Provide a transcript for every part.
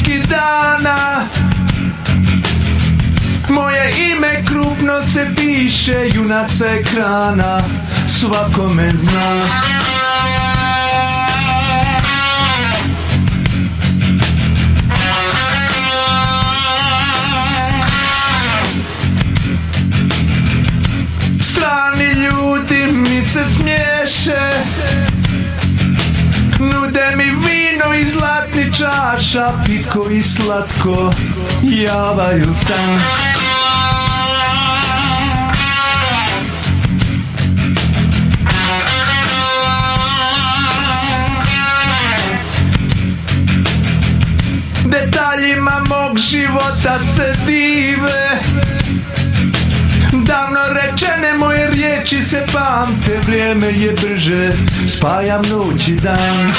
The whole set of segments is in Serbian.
svaki dana. Moje ime krupno se piše, junak sa ekrana, svako me zna. Strani ljudi mi se smiješe, nude mi vino iz zlatnih čaša, pitko i slatko javaju san. Detaljima mog života se dive, davno rečene moje riječi se pamte. Vrijeme je brže, spajam noć i dan.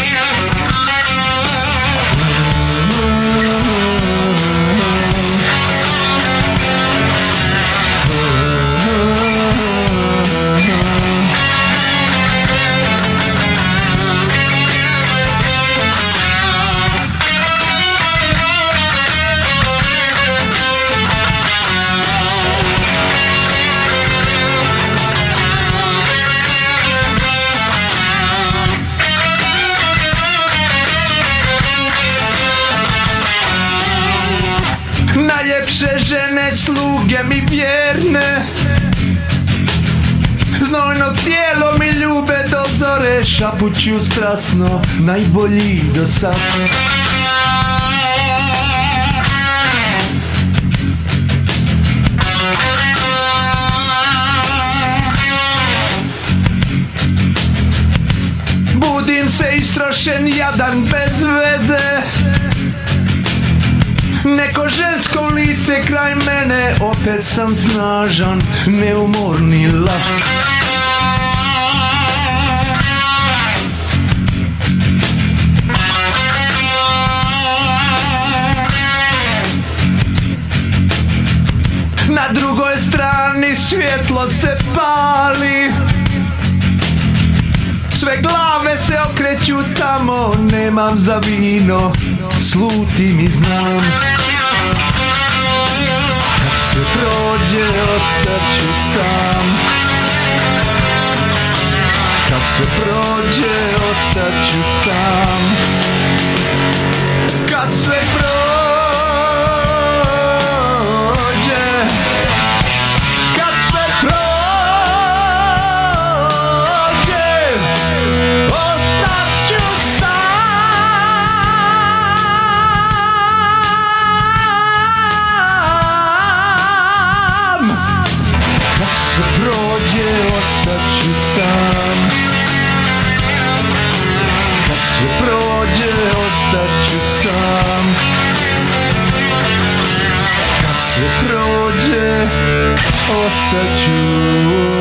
Najljepše žene, sluge mi vjerne, znojno tijelo mi ljube do zore, šapuću strasno, najbolji do sad. Budim se istrošen, jadan bez veze, neko žensko lice kraj mene, opet sam snažan, neumorni lav. Na drugoj strani svjetlo se pali, sve glave se okreću tamo, nemam za vino, slutim i znam. Kad se prođe, ostaću sam. Kad se prođe, ostaću sam. Kad sve prođe, kad sve prođe, ostaću sam. Kad se prođe, ostaću sam. Kad sve prođe, ostaću sam. Kad sve prođe, ostaću